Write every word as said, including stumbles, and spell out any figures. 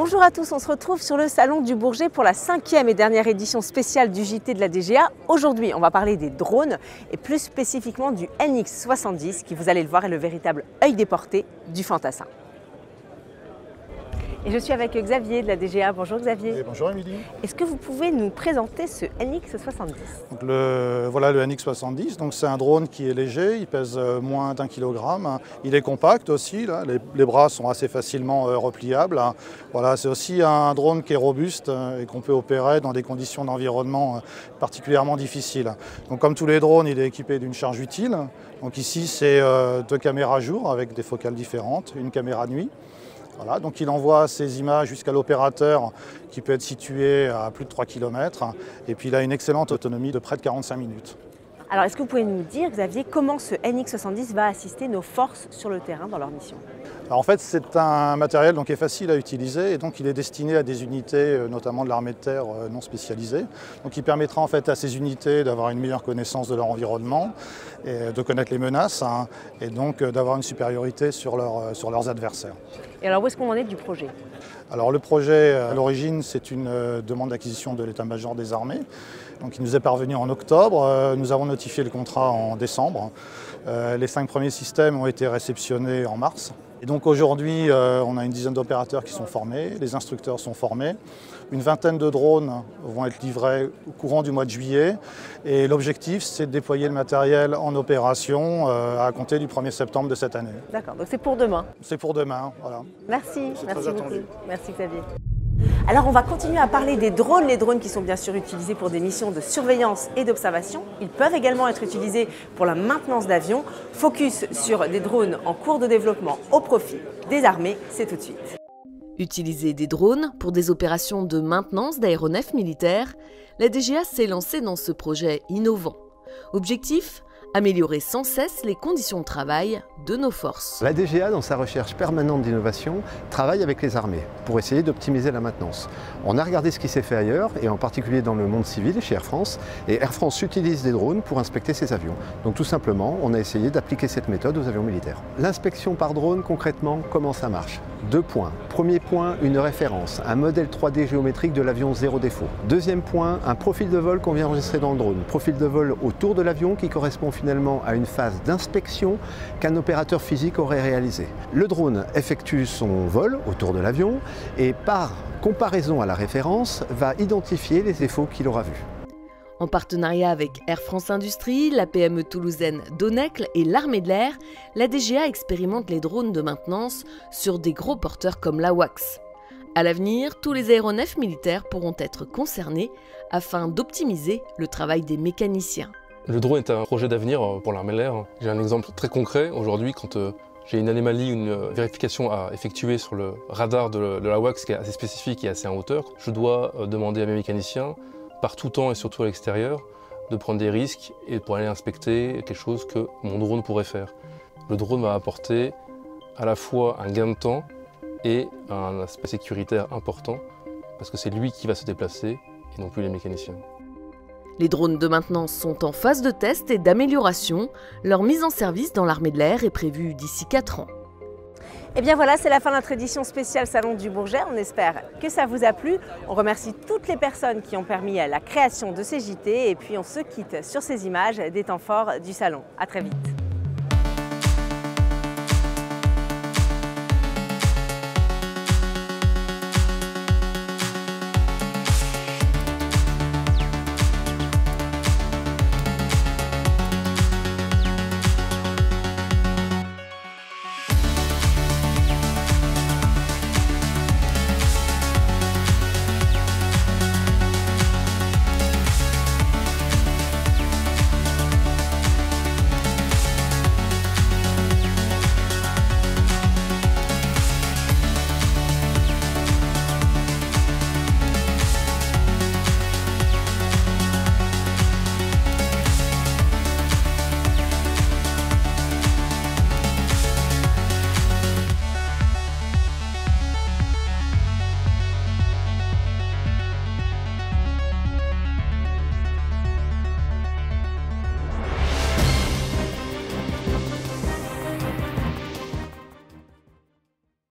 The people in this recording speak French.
Bonjour à tous, on se retrouve sur le salon du Bourget pour la cinquième et dernière édition spéciale du J T de la D G A. Aujourd'hui, on va parler des drones et plus spécifiquement du N X soixante-dix qui, vous allez le voir, est le véritable œil des portées du fantassin. Et je suis avec Xavier de la D G A. Bonjour Xavier. Et bonjour Émilie. Est-ce que vous pouvez nous présenter ce N X soixante-dix? Donc le, Voilà le N X soixante-dix, c'est un drone qui est léger, il pèse moins d'un kilogramme, il est compact aussi, là. Les, les bras sont assez facilement euh, repliables. Voilà, c'est aussi un drone qui est robuste euh, et qu'on peut opérer dans des conditions d'environnement euh, particulièrement difficiles. Donc comme tous les drones, il est équipé d'une charge utile. Donc ici c'est euh, deux caméras jour avec des focales différentes, une caméra nuit. Voilà, donc il envoie ses images jusqu'à l'opérateur qui peut être situé à plus de trois kilomètres et puis il a une excellente autonomie de près de quarante-cinq minutes. Alors est-ce que vous pouvez nous dire, Xavier, comment ce N X soixante-dix va assister nos forces sur le terrain dans leur mission? Alors en fait, c'est un matériel donc, qui est facile à utiliser et donc il est destiné à des unités, notamment de l'armée de terre non spécialisées. Donc il permettra en fait à ces unités d'avoir une meilleure connaissance de leur environnement, et de connaître les menaces hein, et donc d'avoir une supériorité sur, leur, sur leurs adversaires. Et alors où est-ce qu'on en est du projet? Alors le projet, à l'origine, c'est une demande d'acquisition de l'état-major des armées. Donc il nous est parvenu en octobre, nous avons notifié le contrat en décembre. Les cinq premiers systèmes ont été réceptionnés en mars. Et donc aujourd'hui, on a une dizaine d'opérateurs qui sont formés, les instructeurs sont formés. Une vingtaine de drones vont être livrés au courant du mois de juillet. Et l'objectif, c'est de déployer le matériel en opération à compter du premier septembre de cette année. D'accord, donc c'est pour demain. C'est pour demain, voilà. Merci, merci beaucoup. Attendu. Merci Xavier. Alors on va continuer à parler des drones, les drones qui sont bien sûr utilisés pour des missions de surveillance et d'observation. Ils peuvent également être utilisés pour la maintenance d'avions. Focus sur des drones en cours de développement au profit des armées, c'est tout de suite. Utiliser des drones pour des opérations de maintenance d'aéronefs militaires, la D G A s'est lancée dans ce projet innovant. Objectif ? Améliorer sans cesse les conditions de travail de nos forces. La D G A, dans sa recherche permanente d'innovation, travaille avec les armées pour essayer d'optimiser la maintenance. On a regardé ce qui s'est fait ailleurs, et en particulier dans le monde civil, chez Air France, et Air France utilise des drones pour inspecter ses avions. Donc tout simplement, on a essayé d'appliquer cette méthode aux avions militaires. L'inspection par drone, concrètement, comment ça marche? Deux points. Premier point, une référence, un modèle trois D géométrique de l'avion zéro défaut. Deuxième point, un profil de vol qu'on vient enregistrer dans le drone. Profil de vol autour de l'avion qui correspond finalement à une phase d'inspection qu'un opérateur physique aurait réalisé. Le drone effectue son vol autour de l'avion et par comparaison à la référence va identifier les défauts qu'il aura vus. En partenariat avec Air France Industrie, la P M E toulousaine Donecle et l'armée de l'air, la D G A expérimente les drones de maintenance sur des gros porteurs comme l'AWACS. À l'avenir, tous les aéronefs militaires pourront être concernés afin d'optimiser le travail des mécaniciens. Le drone est un projet d'avenir pour l'armée de l'air. J'ai un exemple très concret. Aujourd'hui, quand j'ai une anomalie ou une vérification à effectuer sur le radar de l'AWACS qui est assez spécifique et assez en hauteur, je dois demander à mes mécaniciens, par tout temps et surtout à l'extérieur, de prendre des risques et pour aller inspecter quelque chose que mon drone pourrait faire. Le drone va apporter à la fois un gain de temps et un aspect sécuritaire important parce que c'est lui qui va se déplacer et non plus les mécaniciens. Les drones de maintenance sont en phase de test et d'amélioration. Leur mise en service dans l'armée de l'air est prévue d'ici quatre ans. Et bien voilà, c'est la fin de notre édition spéciale Salon du Bourget. On espère que ça vous a plu. On remercie toutes les personnes qui ont permis la création de ces J T et puis on se quitte sur ces images des temps forts du salon. À très vite.